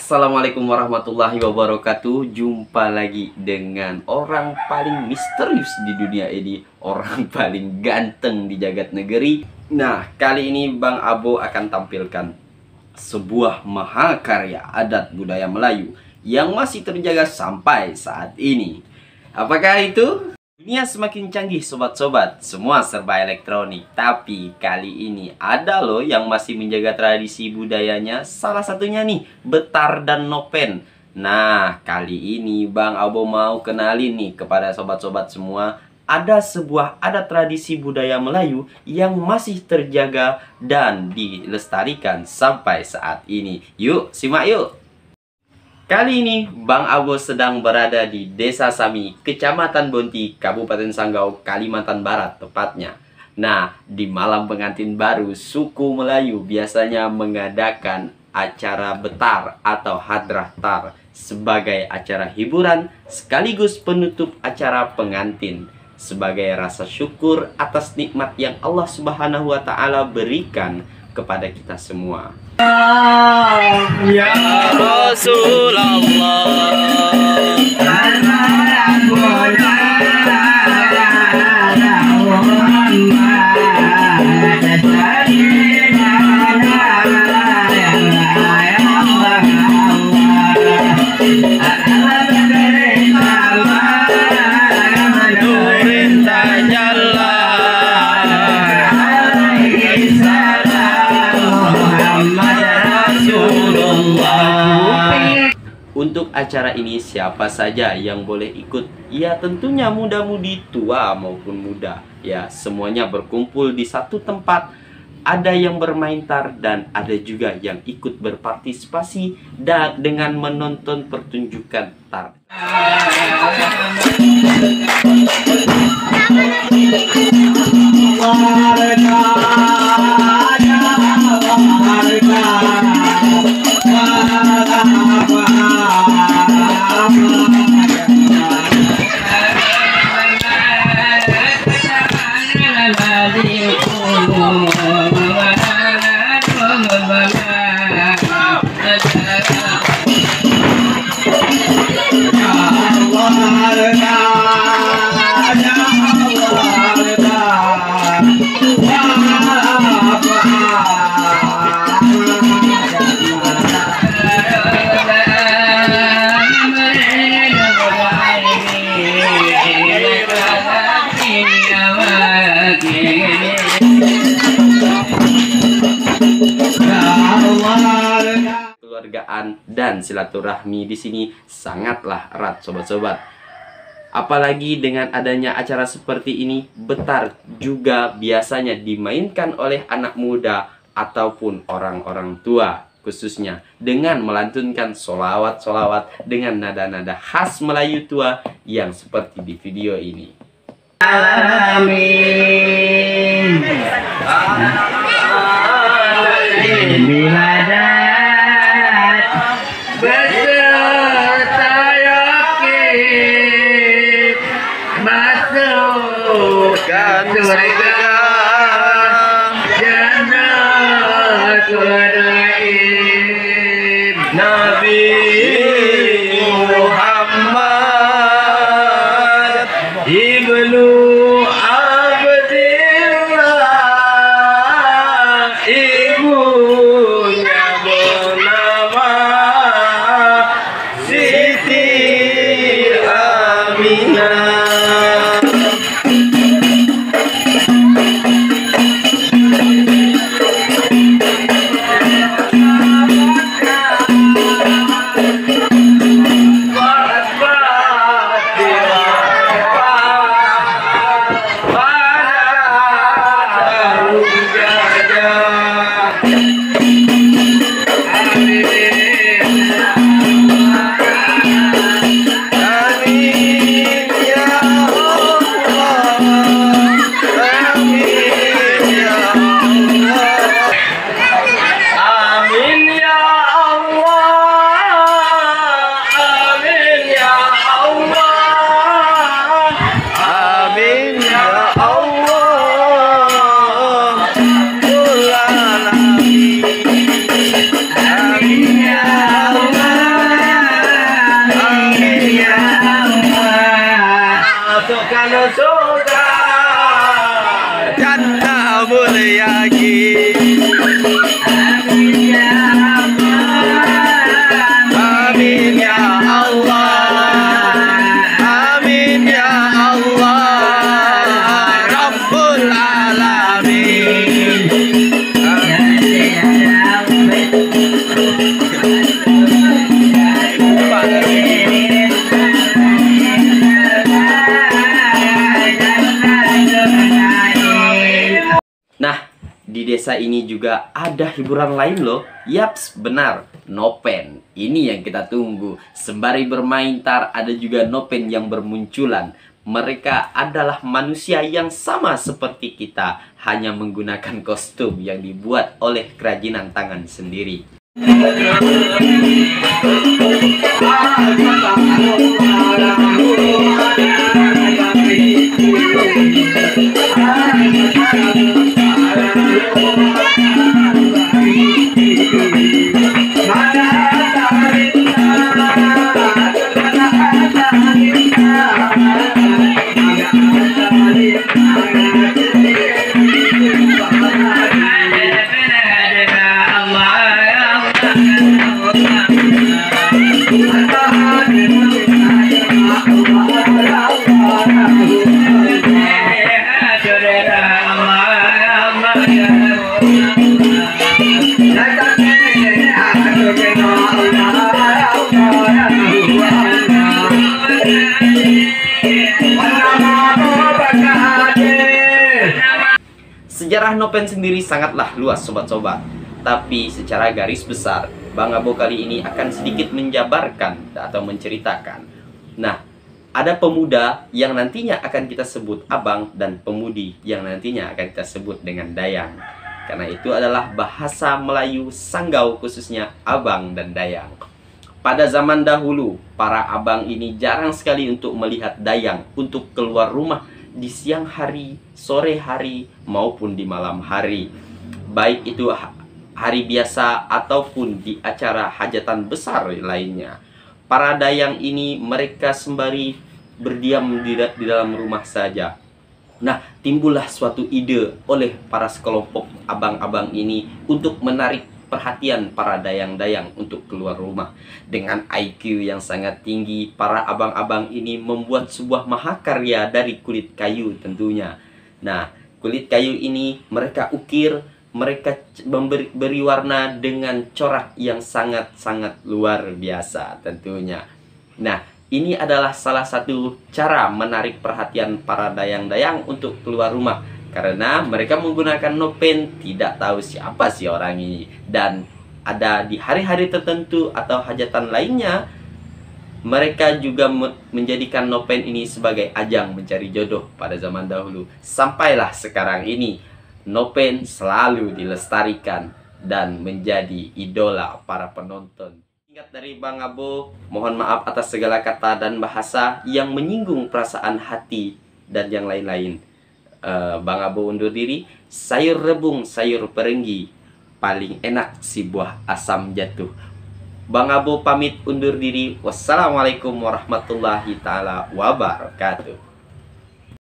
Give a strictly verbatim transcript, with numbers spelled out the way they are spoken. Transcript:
Assalamualaikum warahmatullahi wabarakatuh. Jumpa lagi dengan orang paling misterius di dunia ini, orang paling ganteng di jagat negeri. Nah, kali ini Bang Abo akan tampilkan sebuah mahakarya adat budaya Melayu yang masih terjaga sampai saat ini. Apakah itu? Dunia semakin canggih sobat-sobat, semua serba elektronik. Tapi kali ini ada loh yang masih menjaga tradisi budayanya. Salah satunya nih, Betar dan Nopen. Nah, kali ini Bang Abo mau kenalin nih kepada sobat-sobat semua, ada sebuah adat tradisi budaya Melayu yang masih terjaga dan dilestarikan sampai saat ini. Yuk, simak yuk! Kali ini Bang Abo sedang berada di Desa Sami, Kecamatan Bonti, Kabupaten Sanggau, Kalimantan Barat tepatnya. Nah, di malam pengantin baru, suku Melayu biasanya mengadakan acara betar atau hadrah tar sebagai acara hiburan sekaligus penutup acara pengantin, sebagai rasa syukur atas nikmat yang Allah Subhanahu wa Ta'ala berikan kepada kita semua. Ya Rasulullah, Untuk acara ini siapa saja yang boleh ikut? Ya tentunya muda-mudi, tua maupun muda. Ya semuanya berkumpul di satu tempat. Ada yang bermain tar dan ada juga yang ikut berpartisipasi dan dengan menonton pertunjukan tar. Keluargaan dan silaturahmi di sini sangatlah erat sobat-sobat. Apalagi dengan adanya acara seperti ini, betar juga biasanya dimainkan oleh anak muda ataupun orang-orang tua, khususnya dengan melantunkan solawat-solawat dengan nada-nada khas Melayu tua yang seperti di video ini. Amin. Miladat beserta yakin masuk surga jannatul naim. Nabi Muhammad ibnu Abdillah, ibunya bernama Siti Aminah. Amin ya Allah, amin ya Allah, Rabbul Alamin. Nah, di desa ini juga ada hiburan lain loh. Yaps, benar, nopen. Ini yang kita tunggu. Sembari bermain tar ada juga nopen yang bermunculan. Mereka adalah manusia yang sama seperti kita, hanya menggunakan kostum yang dibuat oleh kerajinan tangan sendiri. Sejarah nopen sendiri sangatlah luas sobat-sobat. Tapi secara garis besar, Bang Abo kali ini akan sedikit menjabarkan atau menceritakan. Nah, ada pemuda yang nantinya akan kita sebut abang dan pemudi yang nantinya akan kita sebut dengan dayang. Karena itu adalah bahasa Melayu Sanggau, khususnya abang dan dayang. Pada zaman dahulu, para abang ini jarang sekali untuk melihat dayang untuk keluar rumah di siang hari, sore hari, maupun di malam hari. Baik itu hari biasa ataupun di acara hajatan besar lainnya. Para dayang ini mereka sembari berdiam di, di dalam rumah saja. Nah, timbullah suatu ide oleh para sekelompok abang-abang ini untuk menarik perhatian para dayang-dayang untuk keluar rumah. Dengan I Q yang sangat tinggi, para abang-abang ini membuat sebuah mahakarya dari kulit kayu tentunya. Nah, kulit kayu ini mereka ukir, mereka memberi beri warna dengan corak yang sangat-sangat luar biasa tentunya. Nah, ini adalah salah satu cara menarik perhatian para dayang-dayang untuk keluar rumah. Karena mereka menggunakan nopen, tidak tahu siapa sih orang ini. Dan ada di hari-hari tertentu atau hajatan lainnya, mereka juga menjadikan nopen ini sebagai ajang mencari jodoh pada zaman dahulu. Sampailah sekarang ini, nopen selalu dilestarikan dan menjadi idola para penonton. Ingat dari Bang Abo, mohon maaf atas segala kata dan bahasa yang menyinggung perasaan hati dan yang lain-lain. Uh, Bang Abo undur diri. Sayur rebung, sayur perenggi, paling enak si buah asam jatuh. Bang Abo pamit undur diri. Wassalamualaikum warahmatullahi taala wabarakatuh.